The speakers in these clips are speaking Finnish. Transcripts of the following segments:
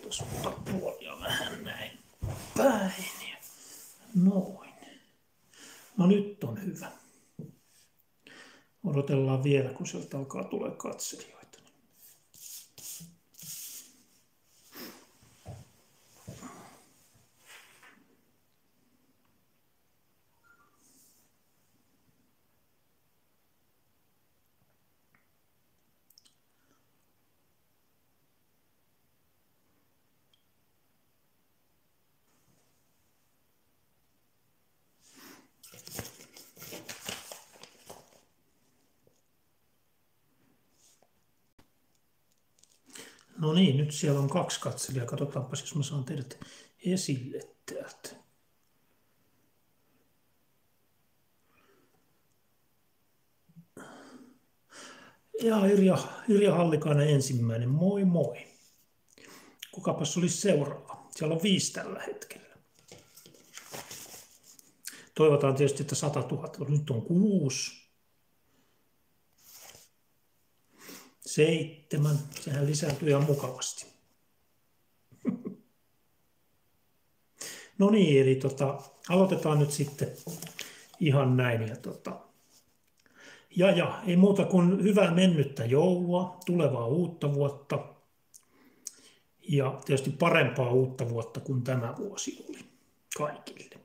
Voitaisiin ottaa puolia vähän näin päin. Noin. No nyt on hyvä. Odotellaan vielä, kun sieltä alkaa tulla katselijoita. No niin, nyt siellä on 2 katselijaa. Katsotaanpas, jos mä saan teidät esille täältä. Ja Irja Hallikainen ensimmäinen. Moi moi. Kukapas olisi seuraava? Siellä on 5 tällä hetkellä. Toivotaan tietysti, että 100 000. Nyt on 6. 7. Sehän lisääntyy ihan mukavasti. No niin, eli aloitetaan nyt sitten ihan näin. Ja ei muuta kuin hyvää mennyttä joulua, tulevaa uutta vuotta ja tietysti parempaa uutta vuotta kuin tämä vuosi oli kaikille.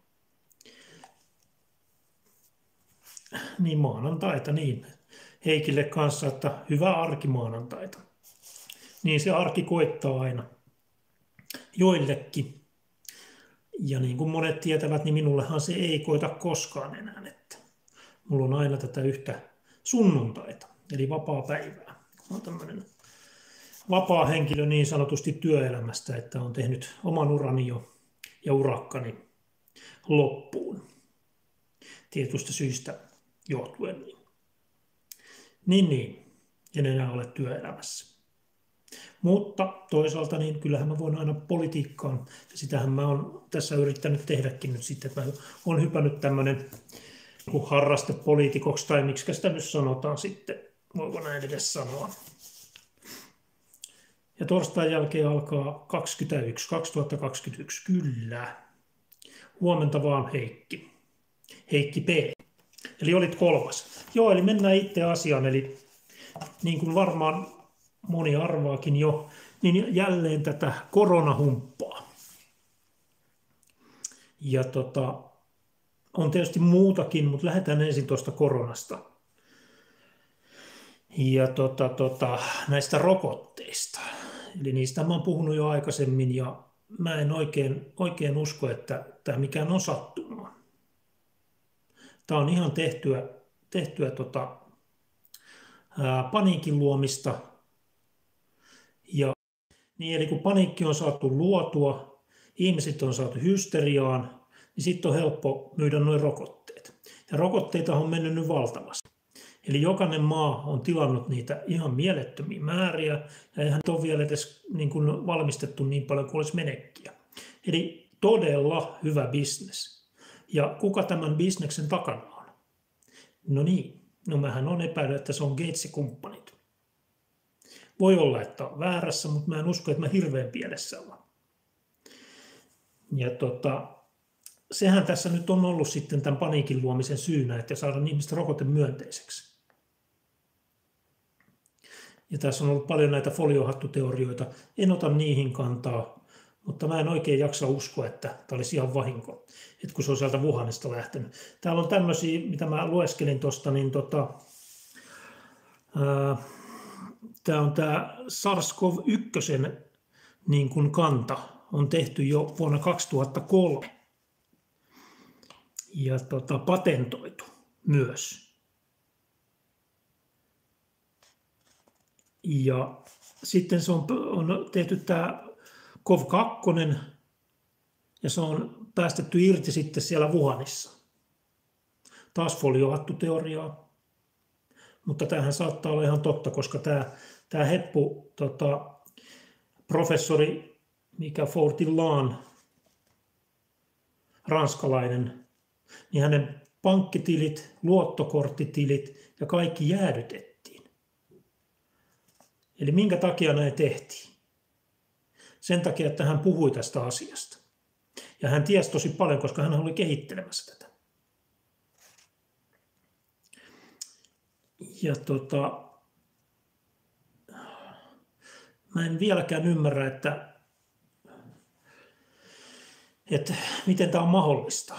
Niin maanantaita, niin. Heikille kanssa, että hyvää arkimaanantaita. Niin se arki koittaa aina joillekin. Ja niin kuin monet tietävät, niin minullehan se ei koita koskaan enää. Että mulla on aina tätä yhtä sunnuntaita, eli vapaa päivää. Mä oon tämmöinen vapaa henkilö niin sanotusti työelämästä, että on tehnyt oman urani jo ja urakkani loppuun. Tietystä syistä johtuen. Niin, en enää ole työelämässä. Mutta toisaalta niin kyllähän mä voin aina politiikkaan, ja sitähän mä oon tässä yrittänyt tehdäkin nyt sitten, että mä oon hypännyt tämmöinen harrastepoliitikoksi, tai miksi sitä nyt sanotaan sitten, voiko näin edes sanoa. Ja torstain jälkeen alkaa 2021, kyllä. Huomenta vaan Heikki P. Eli olit 3. Joo, eli mennään itse asiaan, eli niin kuin varmaan moni arvaakin jo, niin jälleen tätä koronahumppaa. Ja on tietysti muutakin, mutta lähdetään ensin tuosta koronasta. Ja näistä rokotteista. Eli niistä mä oon puhunut jo aikaisemmin ja mä en oikein usko, että tämä mikään on sattumaa. Tämä on ihan tehtyä paniikin luomista. Ja, niin, eli kun paniikki on saatu luotua, ihmiset on saatu hysteriaan, niin sitten on helppo myydä nuo rokotteet. Ja rokotteita on mennyt nyt valtavasti. Eli jokainen maa on tilannut niitä ihan mielettömiä määriä, ja eihän ole vielä edes niin kuin valmistettu niin paljon kuin olisi menekkiä. Eli todella hyvä bisnes. Ja kuka tämän bisneksen takana on? No niin, mähän on epäillyt, että se on Gates-kumppanit. Voi olla, että on väärässä, mutta mä en usko, että mä hirveän pielessä olen. Ja sehän tässä nyt on ollut sitten tämän paniikin luomisen syynä, että saadaan ihmistä rokotemyönteiseksi. Ja tässä on ollut paljon näitä foliohattuteorioita. En ota niihin kantaa, mutta mä en oikein jaksa uskoa, että tämä olisi ihan vahinko, että kun se on sieltä Wuhanista lähtenyt. Täällä on tämmöisiä, mitä mä lueskelin tuosta, niin tämä on tämä SARS-CoV-1 niin kuin kanta on tehty jo vuonna 2003 ja patentoitu myös. Ja sitten se on tehty tämä CoV-2 ja se on päästetty irti sitten siellä Wuhanissa. Taas foliohattuteoriaa. Mutta tämähän saattaa olla ihan totta, koska tämä heppu professori Mikä Fortillaan, ranskalainen, niin hänen pankkitilit, luottokorttitilit ja kaikki jäädytettiin. Eli minkä takia näin tehtiin? sen takia, että hän puhui tästä asiasta. Ja hän tiesi tosi paljon, koska hän oli kehittelemässä tätä. Ja mä en vieläkään ymmärrä, että miten tämä on mahdollista.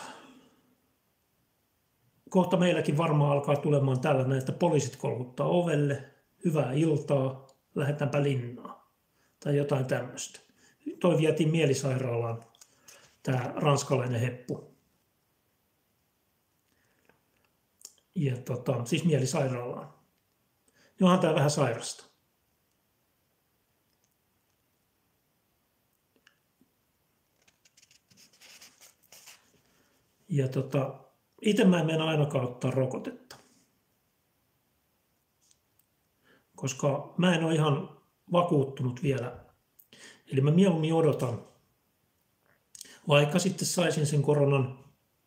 Kohta meilläkin varmaan alkaa tulemaan tällainen, että poliisit kolkuttaa ovelle, hyvää iltaa, lähdetäänpä linnaan tai jotain tämmöistä. Toi vietiin mielisairaalaan, tämä ranskalainen heppu. Ja siis mielisairaalaan. Johan tämä vähän sairasta. Ja itse mä en mene ainakaan ottaa rokotetta. Koska mä en ole ihan vakuuttunut vielä. Eli mä mieluummin odotan, vaikka sitten saisin sen koronan.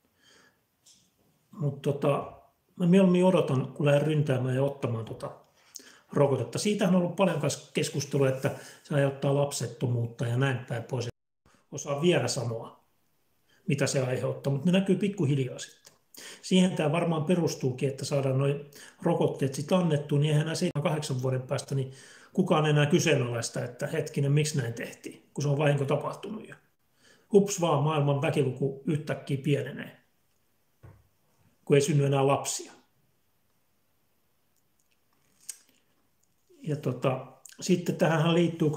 Mutta mä mieluummin odotan, kun lähden ryntäämään ja ottamaan rokotetta. Siitähän on ollut paljon keskustelua, että se aiheuttaa lapsettomuutta ja näin päin pois. Osaa vielä sanoa, mitä se aiheuttaa, mutta ne näkyy pikkuhiljaa sitten. Siihen tämä varmaan perustuukin, että saadaan nuo rokotteet sitten annettua, niin eihän 7-8 vuoden päästä niin kukaan enää kyseenalaista, että hetkinen, miksi näin tehtiin, kun se on vahinko tapahtunut jo. Hups vaan, maailman väkiluku yhtäkkiä pienenee, kun ei synny enää lapsia. Ja sitten tähän liittyy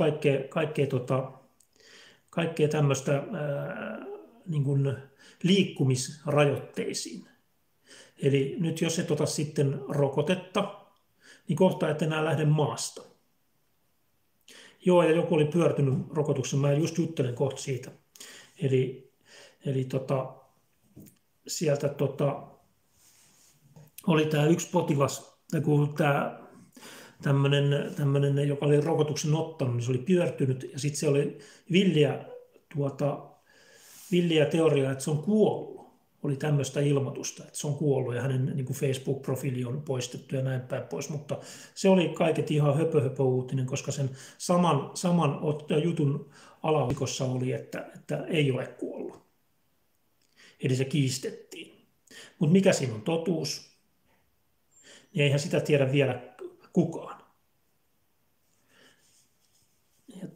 kaikkea tämmöistä niin kuin liikkumisrajoitteisiin. Eli nyt jos et ota sitten rokotetta, niin kohta et enää lähde maasta. Joo, ja joku oli pyörtynyt rokotuksen, mä just juttelen kohta siitä. Eli sieltä oli tämä yksi potilas, tämä tämmöinen, joka oli rokotuksen ottanut, niin se oli pyörtynyt ja sitten se oli villiä teoriaa, että se on kuollut. Oli tämmöistä ilmoitusta, että se on kuollut ja hänen niin kuin Facebook-profiili on poistettu ja näin päin pois, mutta se oli kaiket ihan höpö uutinen, koska sen saman jutun alaoikossa oli, että ei ole kuollut. Eli se kiistettiin. Mutta mikä siinä on totuus? Niin eihän sitä tiedä vielä kukaan. Ja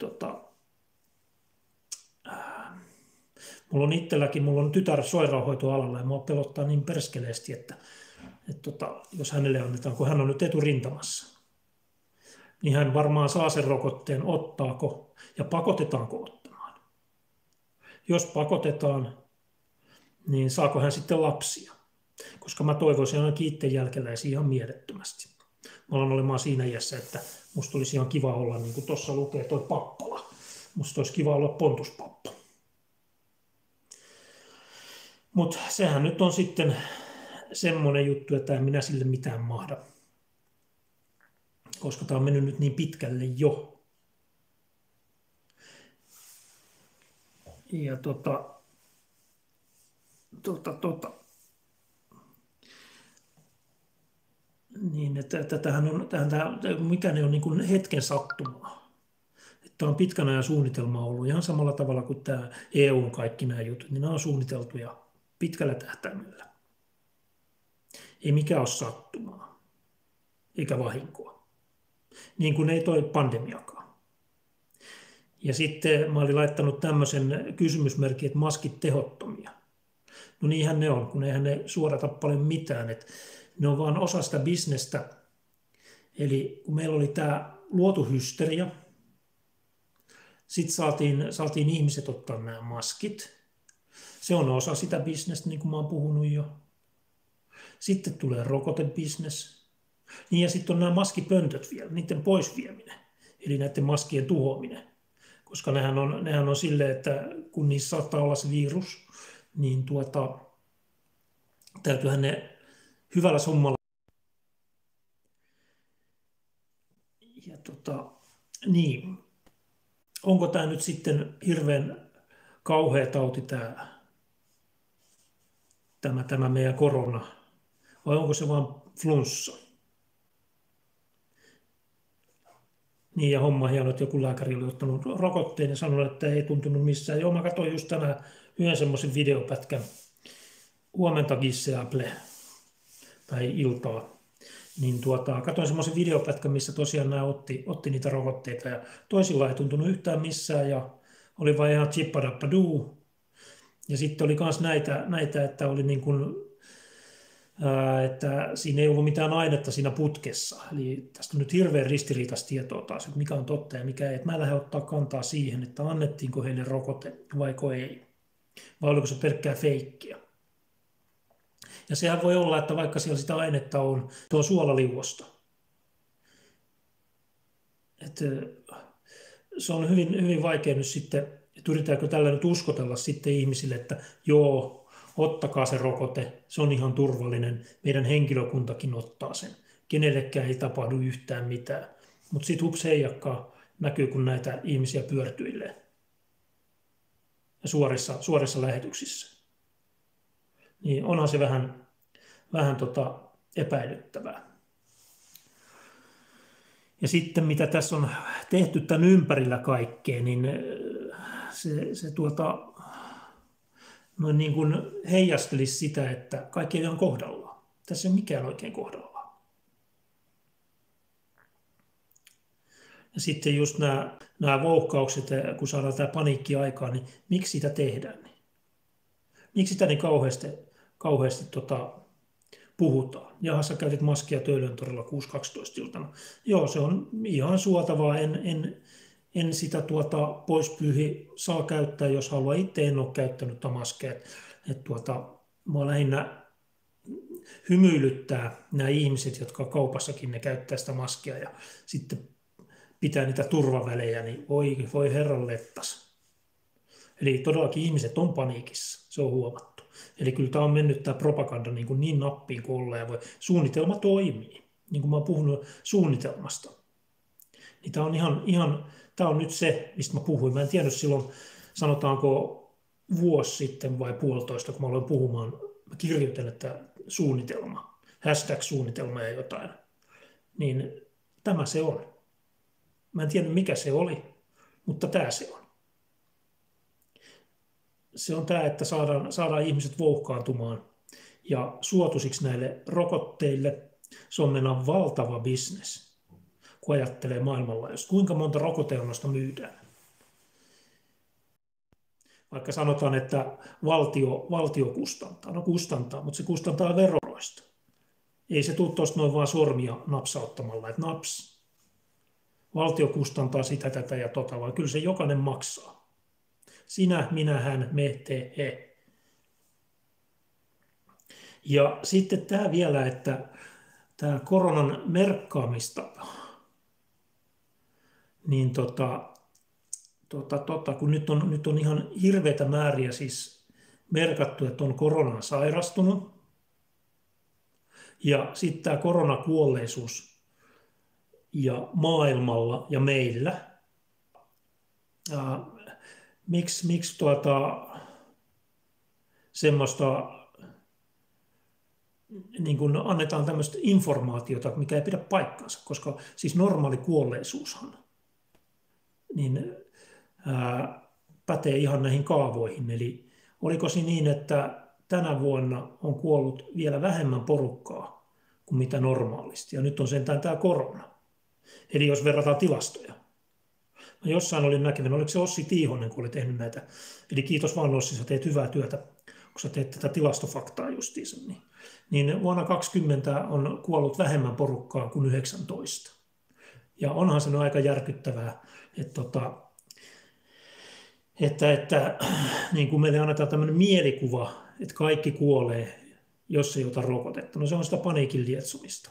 mulla on itselläkin, mulla on tytär sairaanhoitoalalla ja mua pelottaa niin perskeleesti, että jos hänelle annetaan, kun hän on nyt eturintamassa, niin hän varmaan saa sen rokotteen, ottaako ja pakotetaanko ottamaan. Jos pakotetaan, niin saako hän sitten lapsia? Koska mä toivoisin ainakin itse jälkeläisiä ihan mielettömästi. Mä olen olemaan siinä iässä, että musta olisi ihan kiva olla, niin kuin tuossa lukee toi Pappala. Musta olisi kiva olla Pontuspappa. Mutta sehän nyt on sitten semmoinen juttu, että en minä sille mitään mahda. Koska tämä on mennyt nyt niin pitkälle jo. Ja niin, että tämähän mikään ei ole niin kuin hetken sattumaa. Tämä on pitkän ajan suunnitelma ollut ihan samalla tavalla kuin tämä EUn kaikki nämä jutut, niin nämä on suunniteltuja pitkällä tähtäimellä. Ei mikään ole sattumaa, eikä vahinkoa. Niin kuin ei toi pandemiakaan. Ja sitten mä olin laittanut tämmöisen kysymysmerkin, että maskit tehottomia. No niinhän ne on, kun eihän ne suodata paljon mitään. Että ne on vaan osa sitä bisnestä. Eli kun meillä oli tämä luotu hysteria, sitten saatiin ihmiset ottaa nämä maskit. Se on osa sitä bisnestä, niin kuin mä oon puhunut jo. Sitten tulee rokotebisnes. Niin ja sitten on nämä maskipöntöt vielä, niiden poisvieminen. Eli näiden maskien tuhoaminen. Koska nehän on silleen, että kun niissä saattaa olla se virus, niin täytyyhän ne hyvällä summalla. Ja niin. Onko tämä nyt sitten hirveän kauhea tauti tämä meidän korona, vai onko se vain flunssa? Niin, ja homma hieno, että joku lääkäri oli ottanut rokotteen ja sanonut, että ei tuntunut missään. Joo, mä katsoin just tänään yhden semmoisen videopätkän, huomenta Gisseable, tai iltaa, niin katsoin semmoisen videopätkän, missä tosiaan nämä otti niitä rokotteita, ja toisilla ei tuntunut yhtään missään, ja oli vain ihan chippadappaduu. Ja sitten oli myös näitä, että oli niin kuin, että siinä ei ollut mitään ainetta siinä putkessa. Eli tästä on nyt hirveän ristiriitaista tietoa taas, että mikä on totta ja mikä ei. Että mä lähden ottaa kantaa siihen, että annettiinko heille rokote vaiko ei. Vai oliko se pelkkää feikkiä. Ja sehän voi olla, että vaikka siellä sitä ainetta on tuo suolaliuosta. Että se on hyvin, hyvin vaikea nyt sitten, että yritetäänkö tällä nyt uskotella sitten ihmisille, että joo, ottakaa se rokote, se on ihan turvallinen, meidän henkilökuntakin ottaa sen, kenellekään ei tapahdu yhtään mitään. Mutta sitten hups heijakkaa näkyy, kun näitä ihmisiä pyörtyilee ja suorissa lähetyksissä. Niin onhan se vähän epäilyttävää. Ja sitten mitä tässä on tehty tämän ympärillä kaikkea, niin se noin niin kuin heijastelisi sitä, että kaikki ei ole kohdallaan. Tässä ei ole mikään oikein kohdallaan. Ja sitten just nämä vouhkaukset, kun saadaan tämä paniikki aikaan, niin miksi sitä tehdään? Miksi sitä niin kauheasti puhutaan? Jaha, sä käytit maskia Töölöntorilla 6.12 iltana. Joo, se on ihan suotavaa. En sitä poispyyhi saa käyttää, jos haluaa. Itse en ole käyttänyt maskeja. Mua lähinnä hymyilyttää nämä ihmiset, jotka kaupassakin ne käyttää sitä maskia ja sitten pitää niitä turvavälejä, niin voi herran lettas. Eli todellakin ihmiset on paniikissa, se on huomattu. Eli kyllä tämä on mennyt tämä propaganda niin nappiin kuin ollaan ja voi. Suunnitelma toimii, niin kuin mä oon puhunut suunnitelmasta. Niin tämä on tämä on nyt se, mistä mä puhuin. Mä en tiennyt silloin, sanotaanko vuosi sitten vai puolitoista, kun mä aloin puhumaan, mä kirjoitin, että suunnitelma, #suunnitelma ja jotain. Niin tämä se on. Mä en tiennyt, mikä se oli, mutta tämä se on. Se on tämä, että saadaan ihmiset vouhkaantumaan ja suotuisiksi näille rokotteille. Se on meidän valtava bisnes, kun ajattelee maailmanlaajuisesti. Kuinka monta rokoteannosta myydään? Vaikka sanotaan, että valtio kustantaa. No kustantaa, mutta se kustantaa veroista. Ei se tule tuosta noin vaan sormia napsauttamalla, että naps. Valtio kustantaa sitä, tätä ja vaan kyllä se jokainen maksaa. Sinä, minä, hän, me, te, he. Ja sitten tämä vielä, että tämä koronan merkkaamistapa, niin kun nyt on ihan hirveitä määriä siis merkattu, että on koronaan sairastunut, ja sitten tämä koronakuolleisuus ja maailmalla ja meillä, miksi semmoista niin kun annetaan tämmöistä informaatiota, mikä ei pidä paikkaansa, koska siis normaali kuolleisuushan niin, pätee ihan näihin kaavoihin. Eli oliko se niin, että tänä vuonna on kuollut vielä vähemmän porukkaa kuin mitä normaalisti, ja nyt on sentään tämä korona. Eli jos verrataan tilastoja. Mä jossain olin näkevän, oliko se Ossi Tiihonen, kun oli tehnyt näitä. Eli kiitos vaan Ossi, sä teet hyvää työtä, kun sä teet tätä tilastofaktaa justiinsa. Niin vuonna 2020 on kuollut vähemmän porukkaa kuin 19. Ja onhan se aika järkyttävää, että niin kuin meille annetaan tämmöinen mielikuva, että kaikki kuolee, jos ei ota rokotetta. No se on sitä paniikin lietsomista.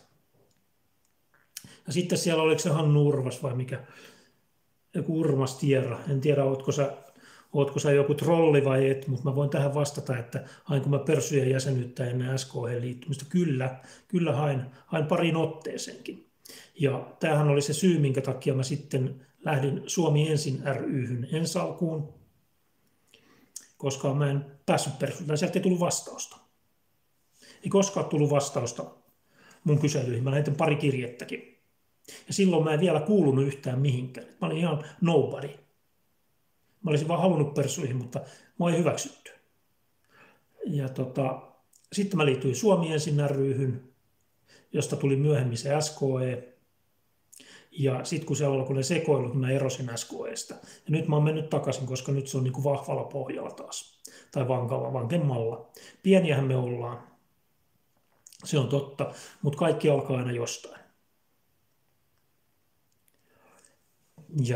Ja sitten siellä oliko se Hannu Urvas vai mikä? Joku Urmas Tierra. En tiedä, ootko sä joku trolli vai et, mutta mä voin tähän vastata, että hainko mä pörssyjen jäsenyyttä ennen SKH-liittymistä. Kyllä hain parin otteeseenkin. Ja tämähän oli se syy, minkä takia mä sitten lähdin Suomi ensin ry:hyn ensi alkuun, koska mä en päässyt pörssyyn, sieltä ei tullut vastausta. Ei koskaan tullut vastausta mun kyselyihin, mä lähetin pari kirjettäkin. Ja silloin mä en vielä kuulunut yhtään mihinkään. Mä olin ihan nobody. Mä olisin vaan halunnut perssuihin, mutta mua ei hyväksytty. Ja sitten mä liityin Suomi Ensin ry:hyn, josta tuli myöhemmin se SKE. Ja sitten kun siellä alkoi ne sekoilut, mä erosin SKEsta. Ja nyt mä oon mennyt takaisin, koska nyt se on niin kuin vahvalla pohjalla taas. Tai vankemmalla. Pieniähän me ollaan. Se on totta, mutta kaikki alkaa aina jostain. Ja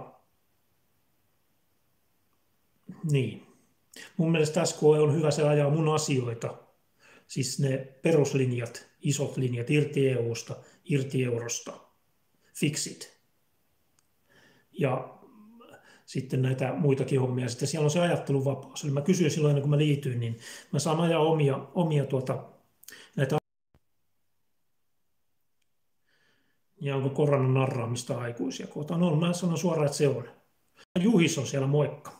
niin. Mun mielestä SKE on hyvä, se ajaa mun asioita. Siis ne peruslinjat, isot linjat irti EUsta, irti eurosta. Fixit. Ja sitten näitä muitakin hommia. Sitten siellä on se ajatteluvapaus. Eli mä kysyin silloin, ennen kuin mä liityin, niin mä saan ajaa omia näitä. Ja onko koronan narraamista aikuisia kohtaan? No, mä sanon suoraan, että se on. Juhis on siellä, moikka.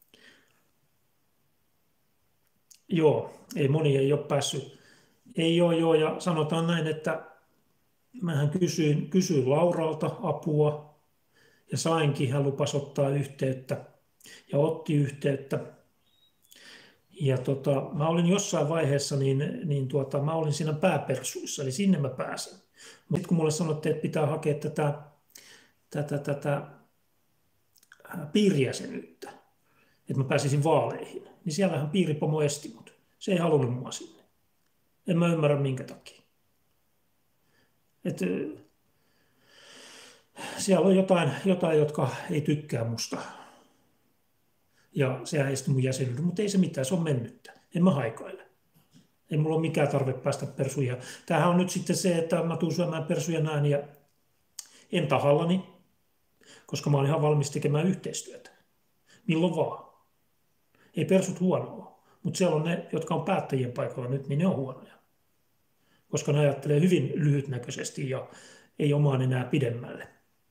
Joo, moni ei ole päässyt. Ei ole joo, ja sanotaan näin, että mähän kysyin Lauralta apua, ja sainkin, hän lupasi ottaa yhteyttä, ja otti yhteyttä. Ja mä olin jossain vaiheessa, mä olin siinä pääpersuissa, eli sinne mä pääsin. Mutta sitten kun mulle sanottiin, että pitää hakea tätä piirijäsenyyttä, että mä pääsisin vaaleihin, niin siellähän piiripomo esti mut. Se ei halunnut mua sinne. En mä ymmärrä minkä takia. Siellä on jotain, jotka ei tykkää musta. Ja sehän esti mun jäsenyyden, mutta ei se mitään, se on mennyttä. En mä haikaile. Ei mulla ole mikään tarve päästä persuja. Tämähän on nyt sitten se, että mä tuun syömään persuja näin ja en tahallani, koska mä oon ihan valmis tekemään yhteistyötä. Milloin vaan. Ei persut huonoa, mutta siellä on ne, jotka on päättäjien paikalla nyt, niin ne on huonoja. Koska ne ajattelee hyvin lyhytnäköisesti ja ei omaan enää pidemmälle.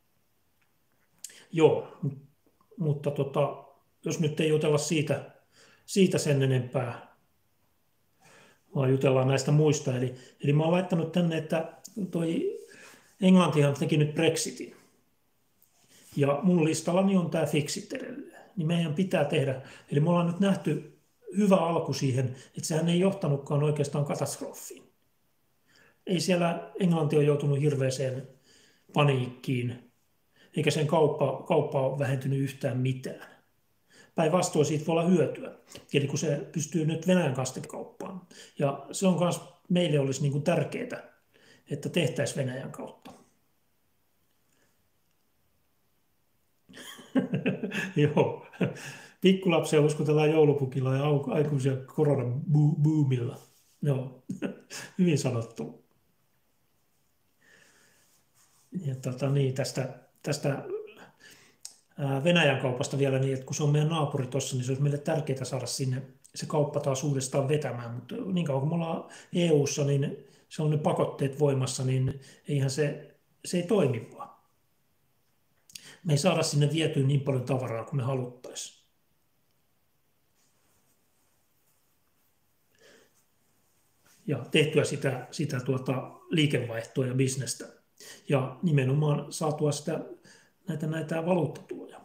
Joo, mutta jos nyt ei jutella siitä sen enempää, vaan jutellaan näistä muista. Eli mä oon laittanut tänne, että toi Englantihan teki nyt Brexitin. Ja mun listallani on tämä Fixit edelleen. Niin meidän pitää tehdä. Eli me ollaan nyt nähty hyvä alku siihen, että sehän ei johtanutkaan oikeastaan katastrofiin. Ei siellä Englanti ole joutunut hirveäseen paniikkiin, eikä sen kauppa ole vähentynyt yhtään mitään. Päinvastoin siitä voi olla hyötyä, eli kun se pystyy nyt Venäjän kanssa kauppaan. Ja se on myös meille olisi niin kuin tärkeää, että tehtäisiin Venäjän kautta. Joo, pikkulapsia uskotellaan joulupukilla ja aikuisia koronabuumilla. Joo, hyvin sanottu. Ja tästä Venäjän kaupasta vielä niin, että kun se on meidän naapuri tuossa, niin se olisi meille tärkeää saada sinne se kauppa taas uudestaan vetämään. Mutta niin kauan kuin me ollaan EU:ssa, niin se on ne pakotteet voimassa, niin eihän se ei toimi vaan. Me ei saada sinne vietyä niin paljon tavaraa kuin me haluttaisiin. Ja tehtyä sitä liikevaihtoa ja bisnestä. Ja nimenomaan saatua näitä valuuttatuloja.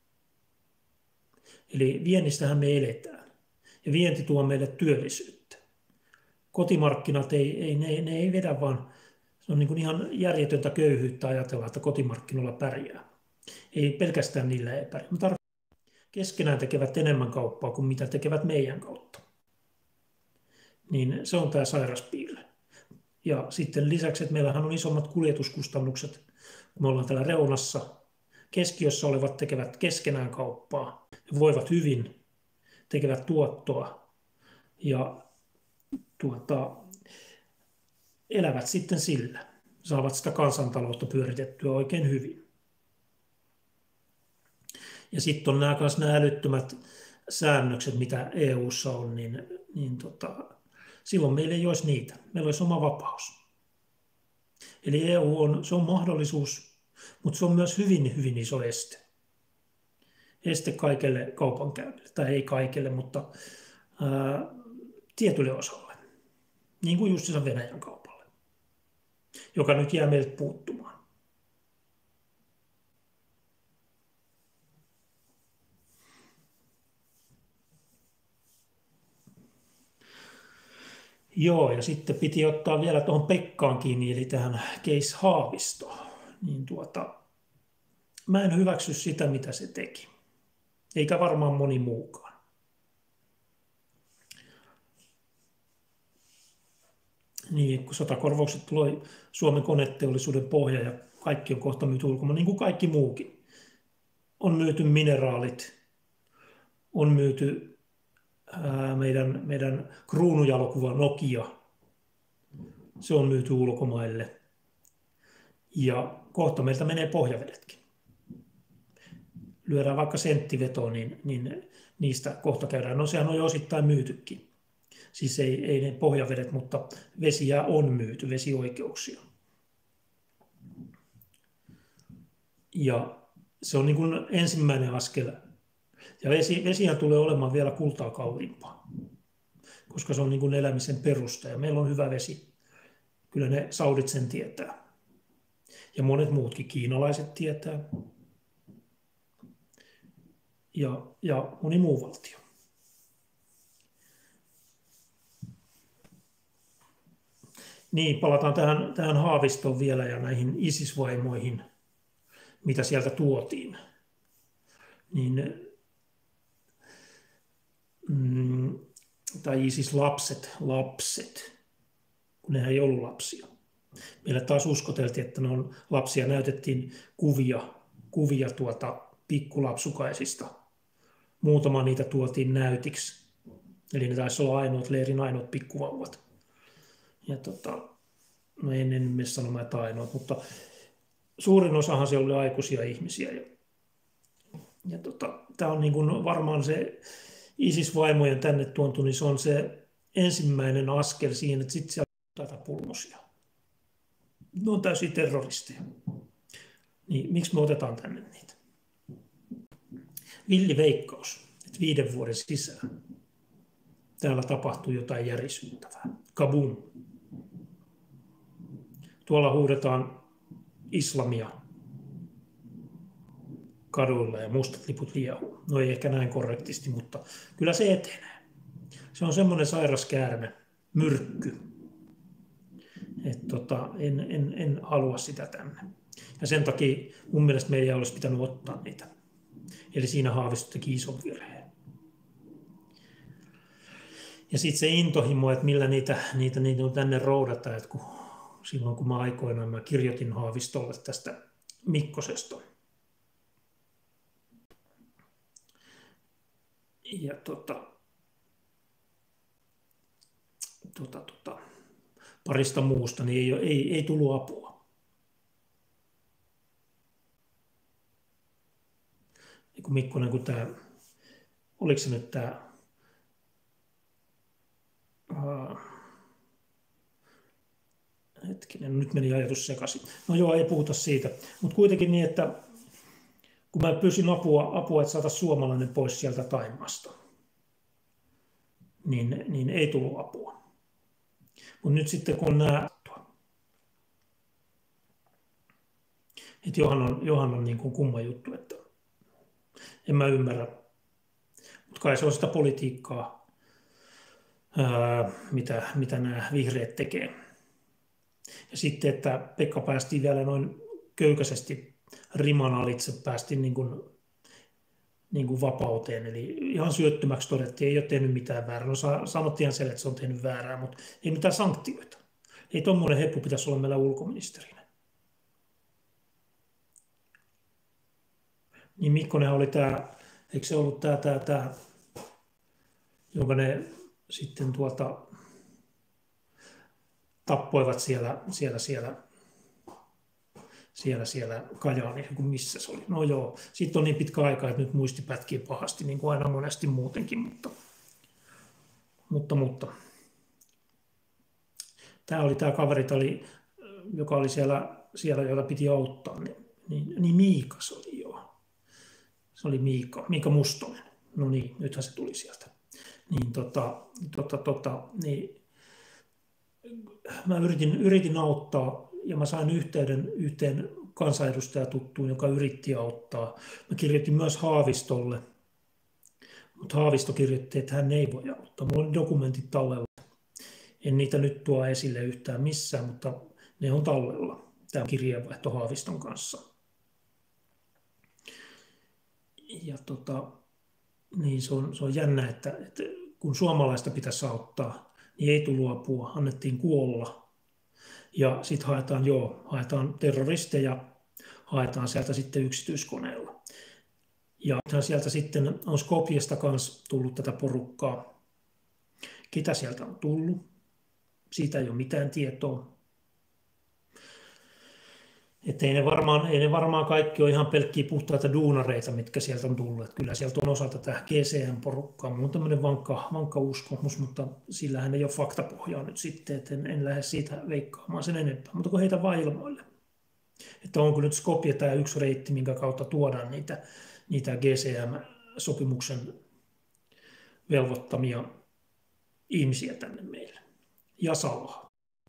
Eli viennistähän me eletään. Ja vienti tuo meille työllisyyttä. Kotimarkkinat ne ei vedä, vaan se on niin kuin ihan järjetöntä köyhyyttä ajatella, että kotimarkkinoilla pärjää. Ei pelkästään niillä ei pärjää. Mutta keskenään tekevät enemmän kauppaa kuin mitä tekevät meidän kautta. Niin se on tämä sairas-piirre. Ja sitten lisäksi, että meillähän on isommat kuljetuskustannukset, kun me ollaan täällä reunassa. Keskiössä olevat tekevät keskenään kauppaa, voivat hyvin, tekevät tuottoa ja elävät sitten sillä. Saavat sitä kansantaloutta pyöritettyä oikein hyvin. Ja sitten on nämä älyttömät säännökset, mitä EU:ssa on, silloin meillä ei olisi niitä. Meillä olisi oma vapaus. Eli se on mahdollisuus, mutta se on myös hyvin, hyvin iso este. Este kaikelle kaupankäynnille, tai ei kaikelle, mutta tietylle osalle. Niin kuin just Venäjän kaupalle, joka nyt jää meiltä puuttumaan. Joo, ja sitten piti ottaa vielä tuohon Pekkaan kiinni, eli tähän Case Haavistoon. Niin mä en hyväksy sitä, mitä se teki. Eikä varmaan moni muukaan. Niin, kun sotakorvaukset loi Suomen koneteollisuuden pohja ja kaikki on kohta myyty ulkomaan, niin kuin kaikki muukin. On myyty mineraalit, on myyty meidän kruunujalokuva Nokia, se on myyty ulkomaille. Ja kohta meiltä menee pohjavedetkin. Lyödään vaikka senttivetoon, niin niistä kohta käydään. No sehän on jo osittain myytykin. Siis ei ne pohjavedet, mutta vesiä on myyty, vesioikeuksia. Ja se on niin kuin ensimmäinen askel. Ja vesihän tulee olemaan vielä kultaa kalliimpaa, koska se on niin kuin elämisen perusta ja meillä on hyvä vesi. Kyllä ne saudit sen tietää. Ja monet muutkin kiinalaiset tietää. Ja moni muu valtio. Niin, palataan tähän Haavistoon vielä ja näihin ISIS-vaimoihin, mitä sieltä tuotiin. Tai ISIS-lapset, kun nehän ei ollut lapsia. Meillä taas uskoteltiin, että ne on lapsia, näytettiin kuvia pikkulapsukaisista. Muutama niitä tuotiin näytiksi. Eli ne taisi olla leirin ainoat pikkuvauvat. Ja no en mene sanomaan, että ainoat, mutta suurin osahan se oli aikuisia ihmisiä. Ja tämä on niin kuin varmaan se ISIS-vaimojen tänne tuontu, niin se on se ensimmäinen askel siihen, että sitten siellä on tätä pulmosia. Ne on täysin terroristeja. Niin miksi me otetaan tänne niitä? Villi veikkaus, että 5 vuoden sisään täällä tapahtuu jotain järisyttävää. Kabum. Tuolla huudetaan islamia kaduilla ja mustat liput liehuu. No ei ehkä näin korrektisti, mutta kyllä se etenee. Se on semmoinen sairas käärme, myrkky. En halua sitä tänne. Ja sen takia mun mielestä meidän ei olisi pitänyt ottaa niitä. Eli siinä Haavisto teki ison virheen. Ja sitten se intohimo, että millä niitä on tänne roudataan, että silloin kun mä kirjoitin Haavistolle tästä Mikkosesta. Ja parista muusta, niin ei tullut apua. Niin kuin Mikkonen, kun oliko se nyt hetkinen, nyt meni ajatus sekaisin. No joo, ei puhuta siitä. Mutta kuitenkin niin, että kun mä pyysin apua että saataisiin suomalainen pois sieltä Thaimaasta, niin ei tullut apua. Mutta nyt sitten kun että Johan on niin kuin kumma juttu, että en mä ymmärrä. Mutta kai se on sitä politiikkaa, mitä nämä vihreät tekee. Ja sitten, että Pekka päästiin vielä noin köykäisesti riman alitse, päästiin niin kuin vapauteen. Eli ihan syöttömäksi todettiin, ei ole tehnyt mitään väärää. No sanottiin siellä, että se on tehnyt väärää, mutta ei mitään sanktioita. Ei tuommoinen heppu pitäisi olla meillä ulkoministerinä. Niin Mikkonenhan oli eikö se ollut tämä, jonka ne sitten tappoivat siellä Kajaanissa, kun missä se oli. No joo, sitten on niin pitkä aika, että nyt muisti pätkii pahasti, niin kuin aina monesti muutenkin, mutta. Tämä oli tämä kaveri, joka oli siellä, jota piti auttaa, niin Miika se oli joo. Se oli Miika Mustonen. No niin, nythän se tuli sieltä. Niin niin mä yritin auttaa ja mä sain yhteyden yhteen kansanedustajatuttuun, joka yritti auttaa. Mä kirjoitin myös Haavistolle, mutta Haavisto kirjoitti, että hän ei voi auttaa. Mulla oli dokumentit tallella, En niitä nyt tuo esille yhtään missään, mutta ne on tallella. Tämä kirjeenvaihto Haaviston kanssa. Ja niin se on jännä, että kun suomalaista pitäisi auttaa, niin ei tullut apua, annettiin kuolla. Ja sitten haetaan terroristeja, haetaan sieltä sitten yksityiskoneella. Ja sieltä sitten on Skopjesta kanssa tullut tätä porukkaa. Ketä sieltä on tullut? Siitä ei ole mitään tietoa. Että ei ne varmaan kaikki ole ihan pelkkiä puhtaita duunareita, mitkä sieltä on tullut. Että kyllä sieltä on osa tätä GCM-porukkaa. Mulla on tämmöinen vankka uskomus, mutta sillähän ei ole faktapohjaa nyt sitten, että en lähde siitä veikkaamaan sen enempää. Mutta kun heitä vaan ilmoille. Että onko nyt Skopje tämä yksi reitti, minkä kautta tuodaan niitä GCM-sopimuksen velvoittamia ihmisiä tänne meille. Ja salaa.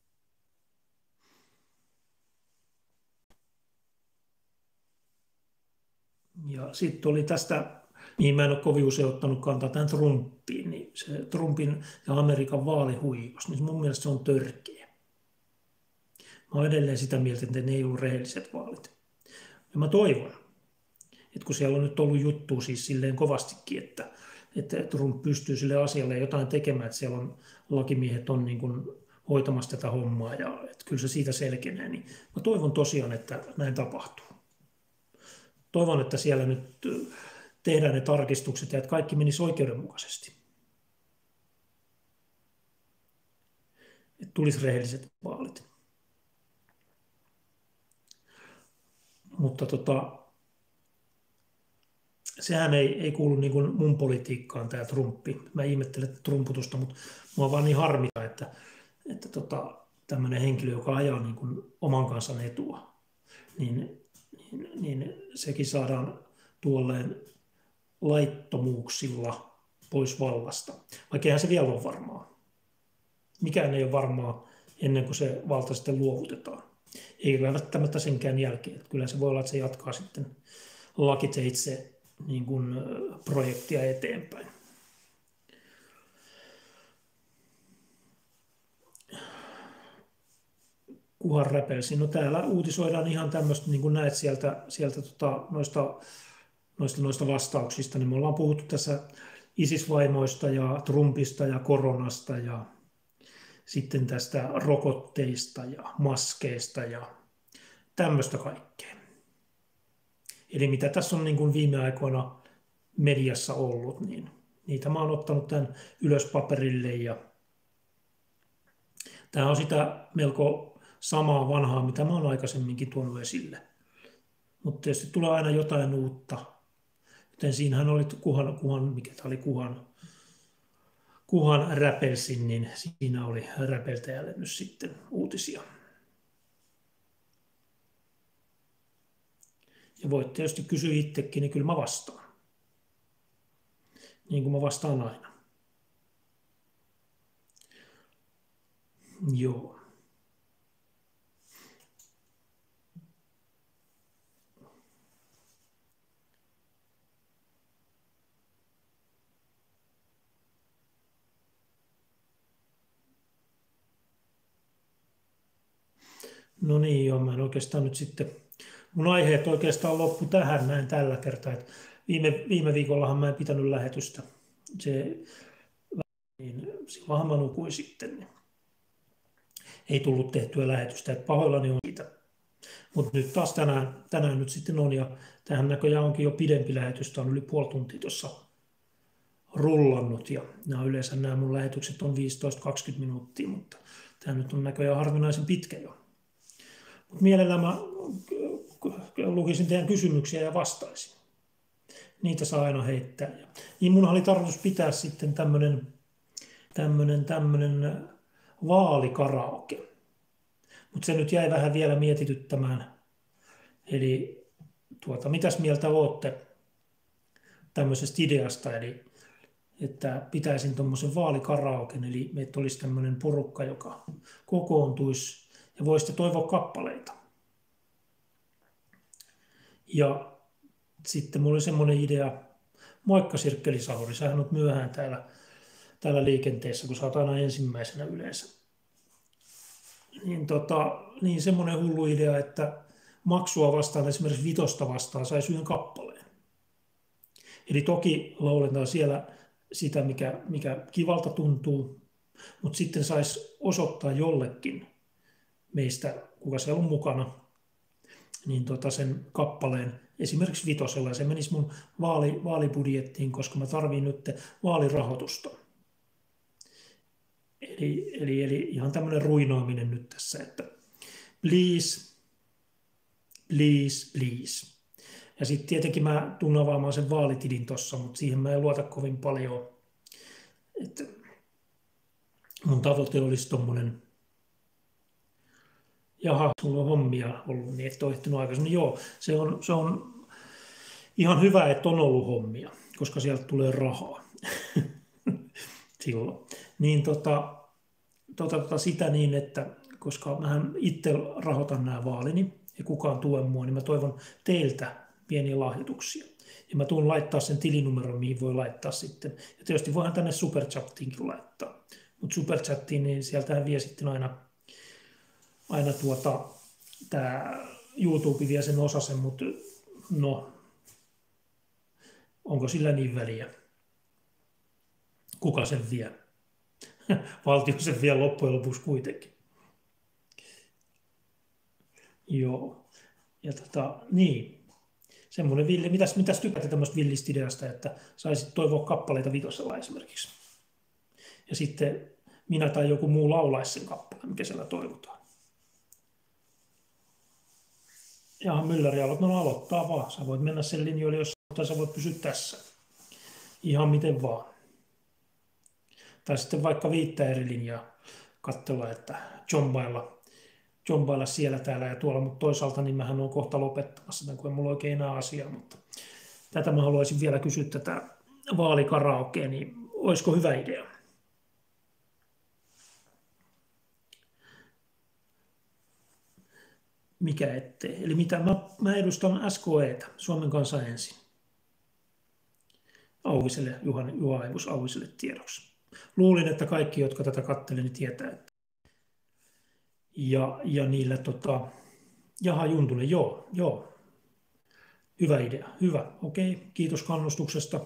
Ja sitten oli tästä, mihin mä en ole kovin usein ottanut kantaa, tämän Trumpiin, niin se Trumpin ja Amerikan vaalihuijus, niin mun mielestä se on törkeä. Mä oon edelleen sitä mieltä, että ne ei ollut rehelliset vaalit. Ja mä toivon, että kun siellä on nyt ollut juttua siis silleen kovastikin, että Trump pystyy sille asialle jotain tekemään, että siellä on lakimiehet on niin kuin hoitamassa tätä hommaa ja että kyllä se siitä selkenee, niin mä toivon tosiaan, että näin tapahtuu. Toivon, että siellä nyt tehdään ne tarkistukset ja että kaikki menisi oikeudenmukaisesti. Että tulisi rehelliset vaalit. Mutta sehän ei kuulu niin kuin mun politiikkaan tämä Trumpi. Mä ihmettelen trumputusta, mutta mua vaan niin harmita, että tämmöinen henkilö, joka ajaa niin kuin oman kansan etua, niin sekin saadaan tuolleen laittomuuksilla pois vallasta. Vaikka eihän se vielä ole varmaa. Mikään ei ole varmaa ennen kuin se valta sitten luovutetaan. Ei välttämättä senkään jälkeen. Kyllä se voi olla, että se jatkaa sitten lakiteitse niin kuin projektia eteenpäin. Kuhan räpelsi. No täällä uutisoidaan ihan tämmöistä, niin kuin näet sieltä noista vastauksista, niin me ollaan puhuttu tässä ISIS-vaimoista ja Trumpista ja koronasta ja sitten tästä rokotteista ja maskeista ja tämmöistä kaikkea. Eli mitä tässä on niin kuin viime aikoina mediassa ollut, niin niitä mä oon ottanut tämän ylös paperille ja tämä on sitä melko samaa vanhaa, mitä mä oon aikaisemminkin tuonut esille. Mutta tietysti tulee aina jotain uutta. Joten siinähän oli Kuhan räpelsin, niin siinä oli räpeltäjälle nyt sitten uutisia. Ja voit tietysti kysyä itsekin, niin kyllä mä vastaan. Niin kuin mä vastaan aina. Joo. No niin, joo, mä en oikeastaan nyt sitten, mun aiheet oikeastaan loppu tähän näin tällä kertaa, että viime viikollahan mä en pitänyt lähetystä, niin silloinhan mä nukuin sitten, niin ei tullut tehtyä lähetystä, että pahoillani on siitä, mutta nyt taas tänään nyt sitten on, ja tähän näköjään onkin jo pidempi lähetys, on yli puoli tuntia tuossa rullannut, ja yleensä nämä mun lähetykset on 15-20 minuuttia, mutta tämä nyt on näköjään harvinaisen pitkä jo. Mutta mielellään mä lukisin teidän kysymyksiä ja vastaisin. Niitä saa aina heittää. Niin mun oli tarkoitus pitää sitten tämmönen vaalikaraoke. Mutta se nyt jäi vähän vielä mietityttämään. Eli mitäs mieltä olette tämmöisestä ideasta, eli että pitäisin tuommoisen vaalikaraoken, eli meitä olisi tämmöinen porukka, joka kokoontuisi ja voisitte toivoa kappaleita. Ja sitten mulla oli semmoinen idea, moikka Sirkkeli Sahuri, sähän olet myöhään täällä liikenteessä, kun sä oot aina ensimmäisenä yleensä. niin semmoinen hullu idea, että maksua vastaan, esimerkiksi Vitosta vastaan, saisi yhden kappaleen. Eli toki lauletaan siellä sitä, mikä kivalta tuntuu, mutta sitten saisi osoittaa jollekin meistä, kuka siellä on mukana, niin sen kappaleen esimerkiksi Vitosella. Se menisi mun vaalibudjettiin, koska mä tarviin nyt vaalirahoitusta. Eli ihan tämmöinen ruinoaminen nyt tässä, että please, please, please. Ja sitten tietenkin mä tuun avaamaan sen vaalitilin tossa, mutta siihen mä en luota kovin paljon. Että mun tavoite olisi tommonen, jaha, sulla on hommia ollut, niin et ole ehtinyt aikaisemmin. Joo, se on ihan hyvä, että on ollut hommia, koska sieltä tulee rahaa silloin. Niin sitä niin, että koska mähän itse rahoitan nämä vaalini ja kukaan tue mua, niin mä toivon teiltä pieniä lahjoituksia. Ja mä tuun laittaa sen tilinumeron, mihin voi laittaa sitten. Ja tietysti voihan tänne superchattiinkin laittaa. Mutta superchattiin, niin sieltähän vie sitten aina tämä YouTube vie sen osasen, mutta no, onko sillä niin väliä? Kuka sen vie? Valtio sen vie loppujen lopuksi kuitenkin. Joo. Ja niin. Semmoinen villi. Mitäs tykkäätte tämmöistä villistä ideasta, että saisit toivoa kappaleita Vitosella esimerkiksi? Ja sitten minä tai joku muu laulaisi sen kappaleen, mikä siellä toivotaan. Jaha, Mylläri aloittaa vaan. Sä voit mennä sen linjoille, jos tai sä voit pysyä tässä. Ihan miten vaan. Tai sitten vaikka 5 eri linjaa katsella, että jombailla siellä, täällä ja tuolla, mutta toisaalta niin mähän on kohta lopettamassa, kun ei mulla oikein enää asiaa, mutta tätä mä haluaisin vielä kysyä tätä vaalikaraokea, niin olisiko hyvä idea? Mikä ettei? Eli mä edustan SKEtä, Suomen kansa ensin. Auviselle, Juha Aivus Auviselle tiedoksi. Luulin, että kaikki, jotka tätä katselevat, niin tietää. Että ja niillä jaha Juntunen, joo. Hyvä idea, hyvä, okei, kiitos kannustuksesta.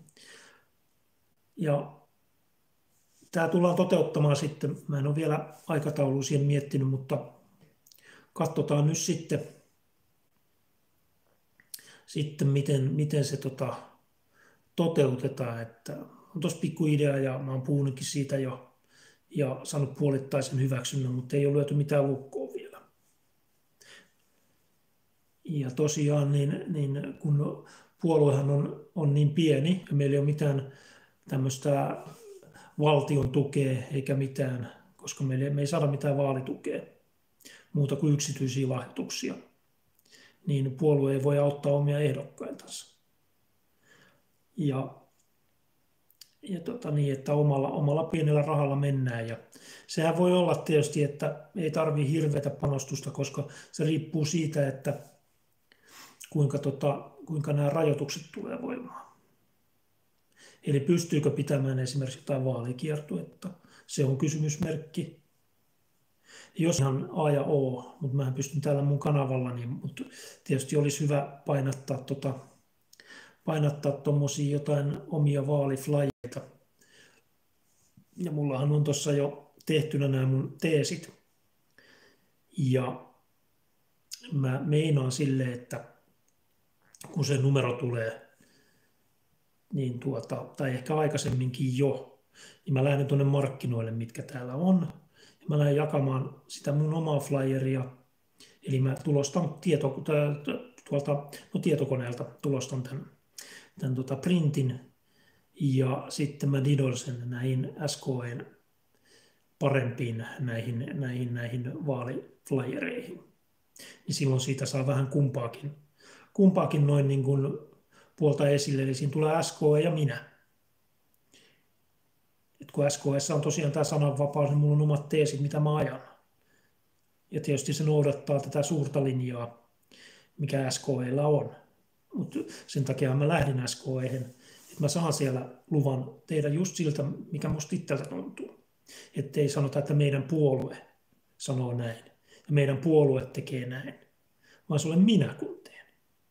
Ja tämä tullaan toteuttamaan sitten, mä en ole vielä aikataulua siihen miettinyt, mutta katsotaan nyt sitten miten se toteutetaan, että on tuossa pikku idea ja mä oon puhunutkin siitä jo ja saanut puolittaisen hyväksynnän, mutta ei ole lyöty mitään lukkoa vielä. Ja tosiaan, niin kun puoluehan on niin pieni ja meillä ei ole mitään tämmöistä valtion tukea eikä mitään, koska me ei saada mitään vaalitukea muuta kuin yksityisiä lahjoituksia, niin puolue ei voi auttaa omia ehdokkaitansa. Ja niin, että omalla pienellä rahalla mennään. Ja sehän voi olla tietysti, että ei tarvitse hirveätä panostusta, koska se riippuu siitä, että kuinka nämä rajoitukset tulee voimaan. Eli pystyykö pitämään esimerkiksi jotain vaalikiertuetta? Se on kysymysmerkki. Jos ihan A ja O, mutta mä pystyn täällä mun kanavalla, niin mutta tietysti olisi hyvä painattaa tuommoisia jotain omia vaaliflajeita. Ja mullahan on tuossa jo tehtynä nämä mun teesit. Ja mä meinaan silleen, että kun se numero tulee, niin tai ehkä aikaisemminkin jo, niin mä lähden tuonne markkinoille, mitkä täällä on. Ja mä lähden jakamaan sitä mun omaa flyeria. Eli mä tulostan tietokoneelta tulostan tämän printin ja sitten mä didoin sen näihin SKEn parempiin näihin vaaliflyereihin. Niin silloin siitä saa vähän kumpaakin noin niin kuin puolta esille, eli siinä tulee SKE ja minä. Et kun SKE:ssä on tosiaan tämä sananvapaus, niin mulla on omat teesit, mitä mä ajan. Ja tietysti se noudattaa tätä suurta linjaa, mikä SKE:llä on. Mutta sen takia mä lähdin SKE:hen, että mä saan siellä luvan tehdä just siltä, mikä musta itseltä tuntuu. Että ei sanota, että meidän puolue sanoo näin ja meidän puolue tekee näin, vaan se olen minä kun teen.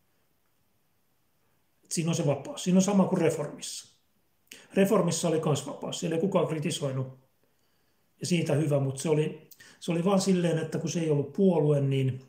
Siinä on se vapaus. Siinä on sama kuin reformissa. Reformissa oli myös vapaus. Siellä ei kukaan kritisoinut ja siitä hyvä, mutta se oli vaan silleen, että kun se ei ollut puolue, niin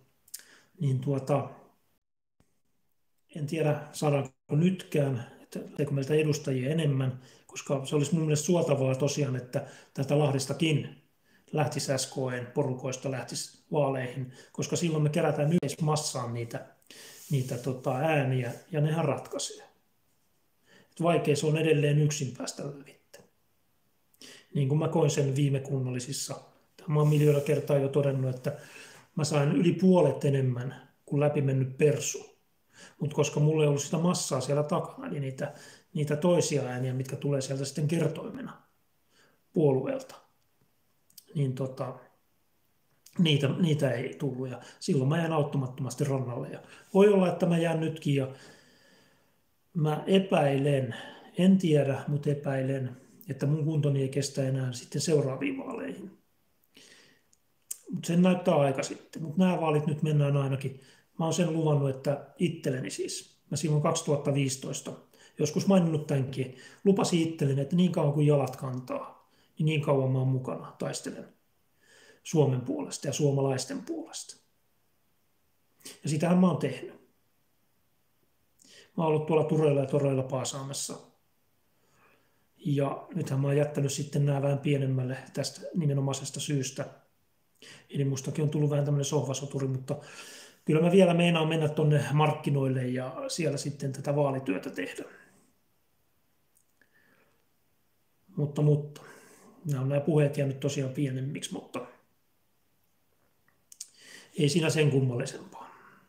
en tiedä saadaanko nytkään, että teekö meiltä edustajia enemmän, koska se olisi mun mielestä suotavaa tosiaan, että täältä Lahdestakin lähtisi SKN porukoista lähtisi vaaleihin, koska silloin me kerätään yleismassaan niitä ääniä ja nehän ratkaisee. Vaikea se on edelleen yksin päästä lävitse. Niin kuin mä koin sen viime kunnallisissa. Mä oon miljoona kertaa jo todennut, että mä sain yli puolet enemmän kuin läpimennyt persu. Mutta koska mulla ei ollut sitä massaa siellä takana, niin niitä toisia ääniä, mitkä tulee sieltä sitten kertoimena puolueelta, niin niitä ei tullut. Ja silloin mä jään auttamattomasti rannalle. Ja voi olla, että mä jään nytkin ja mä epäilen, en tiedä, mutta epäilen, että mun kuntoni ei kestä enää sitten seuraaviin vaaleihin. Mutta sen näyttää aika sitten. Mutta nämä vaalit nyt mennään ainakin. Mä oon sen luvannut, että itselleni siis. Mä silloin 2015, joskus maininnut tämänkin, lupasin itselleni, että niin kauan kuin jalat kantaa, niin kauan mä oon mukana, taistelen Suomen puolesta ja suomalaisten puolesta. Ja sitähän mä oon tehnyt. Mä oon ollut tuolla Tureilla ja Toreilla Paasaamassa. Ja nythän mä oon jättänyt sitten nämä vähän pienemmälle tästä nimenomaisesta syystä. Eli mustakin on tullut vähän tämmöinen sohvasoturi, mutta kyllä mä vielä meinaan mennä tonne markkinoille ja siellä sitten tätä vaalityötä tehdä. Mutta nämä puheet jäänyt tosiaan pienemmiksi, mutta ei siinä sen kummallisempaa.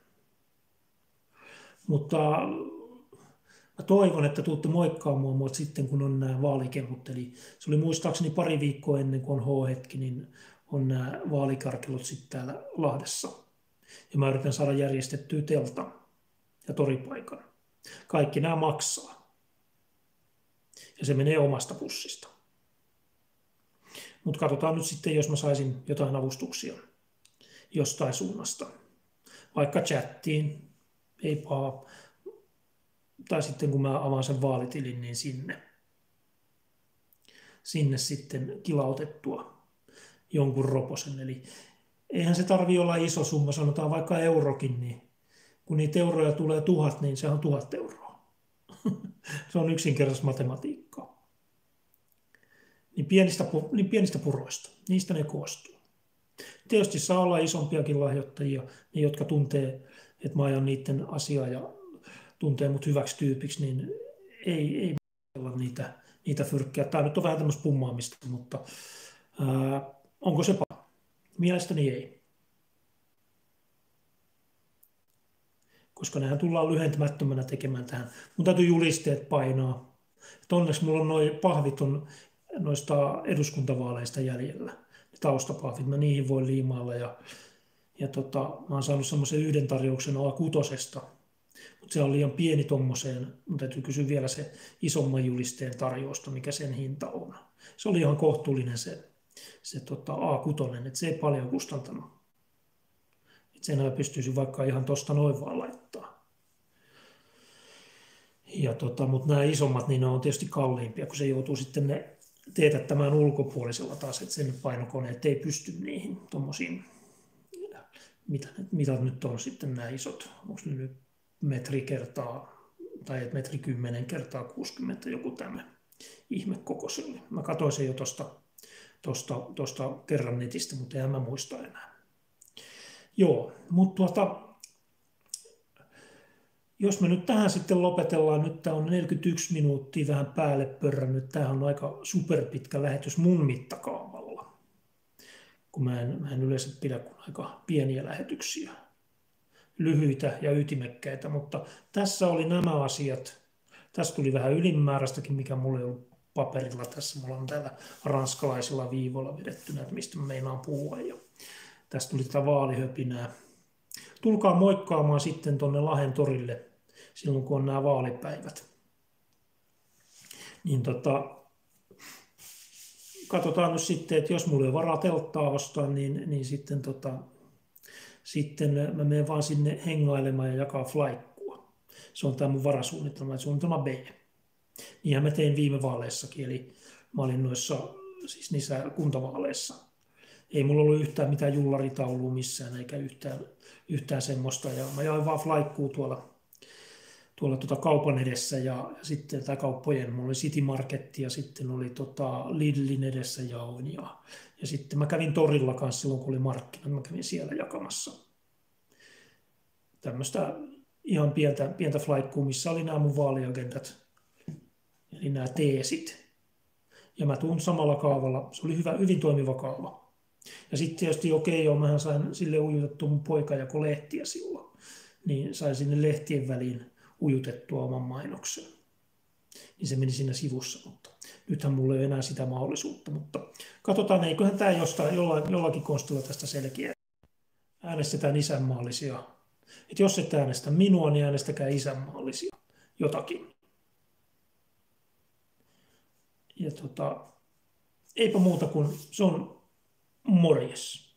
Mutta mä toivon, että tuutte moikkaamaan mua sitten, kun on nämä vaalikehut. Eli se oli muistaakseni pari viikkoa ennen kuin on H-hetki, niin on nämä vaalikarkelut sitten täällä Lahdessa. Ja mä yritän saada järjestettyä teltan ja toripaikan. Kaikki nämä maksaa. Ja se menee omasta pussista. Mutta katsotaan nyt sitten, jos mä saisin jotain avustuksia jostain suunnasta. Vaikka chattiin, ei paha. Tai sitten kun mä avaan sen vaalitilin, niin sinne sitten kilautettua jonkun roposen. Eli eihän se tarvitse olla iso summa, sanotaan vaikka eurokin, niin kun niitä euroja tulee 1000, niin se on 1000 euroa. Se on yksinkertaista matematiikkaa. Niin pienistä puroista, niistä ne koostuu. Tietysti saa olla isompiakin lahjoittajia, ne jotka tuntee, että mä ajan niiden asiaa ja tuntee mut hyväksi tyypiksi, niin ei olla niitä fyrkkiä. Tämä nyt on vähän tämmöistä pummaamista, mutta onko se paha? Mielestäni ei. Koska nehän tullaan lyhentämättömänä tekemään tähän. Mun täytyy julisteet painaa. Et onneksi mulla on noi pahvit on noista eduskuntavaaleista jäljellä. Ne taustapahvit, mä niihin voin liimailla. Ja mä oon saanut semmoisen yhden tarjouksen A6, mutta se on liian pieni tommoseen. Mun täytyy kysyä vielä se isomman julisteen tarjousta, mikä sen hinta on. Se oli ihan kohtuullinen se A6, että se ei paljon kustantanut. Että sen pystyisi vaikka ihan tosta noin vaan laittaa. Mutta nämä isommat, niin ne on tietysti kalliimpia, kun se joutuu sitten ne teetättämään ulkopuolisella taas, että sen painokoneet ei pysty niihin tommosiin, mitä nyt on sitten nämä isot, onko ne nyt metri kertaa, tai metri 10 kertaa 60, joku tämmöinen ihme koko se oli. Mä katsoin sen jo tosta kerran netistä, mutta eihän mä muista enää. Joo, mutta jos me nyt tähän sitten lopetellaan, nyt tämä on 41 minuuttia vähän päälle pörrännyt, tämähän on aika superpitkä lähetys mun mittakaavalla, kun mä en yleensä pidä kuin aika pieniä lähetyksiä, lyhyitä ja ytimekkäitä, mutta tässä oli nämä asiat. Tässä tuli vähän ylimääräistäkin, mikä mulla ei ollut paperilla tässä. Mulla on täällä ranskalaisilla viivoilla vedettynä, että mistä mä meinaan puhua. Ja tästä tuli tätä vaalihöpinää. Tulkaa moikkaamaan sitten tuonne Lahden torille silloin, kun on nämä vaalipäivät. Niin katsotaan nyt sitten, että jos mulla ei ole varaa telttaa ostaa, niin sitten mä menen vaan sinne hengailemaan ja jakaa flaikkua. Se on tämä mun varasuunnitelma, suunnitelma B. Niinhän mä tein viime vaaleissakin, eli mä olin siis niissä kuntavaaleissa. Ei mulla ollut yhtään mitään jullaritaulua missään, eikä yhtään semmoista. Ja mä jaoin vaan flaikkuu tuolla kaupan edessä tai kauppojen. Mulla oli City Market ja sitten oli Lidlin edessä jaoin. Ja sitten mä kävin torilla kanssa silloin, kun oli markkinat. Mä kävin siellä jakamassa tämmöistä ihan pientä flaikkuu, missä oli nämä mun vaaliagendat, eli nämä teesit. Ja mä tuun samalla kaavalla. Se oli hyvin toimiva kaava. Ja sitten tietysti mähän sain sille ujutettua mun poika jako lehtiä silloin. Niin sain sinne lehtien väliin ujutettua oman mainoksen. Niin se meni siinä sivussa, mutta nythän mulla ei ole enää sitä mahdollisuutta. Mutta katsotaan, eiköhän tämä jollakin konstilla tästä selkeä. Äänestetään isänmaallisia. Et jos et äänestä minua, niin äänestäkää isänmaallisia jotakin. Ja eipä muuta kuin se on morjes.